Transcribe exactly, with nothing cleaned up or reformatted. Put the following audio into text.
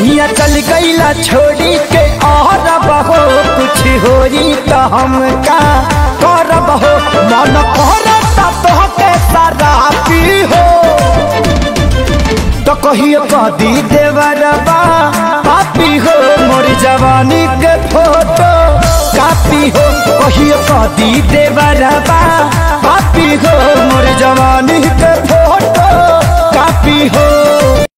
सैया चल गईला छोड़ी के और बहो कुछ होई तो हम का करब हो मन करता तो के सारा पी हो तो कहियो कदी देवरबा पापी हो मोर जवानी के फोटो कापी हो कहियो कदी देवरबा पापी हो मोर जवानी के फोटो कापी हो।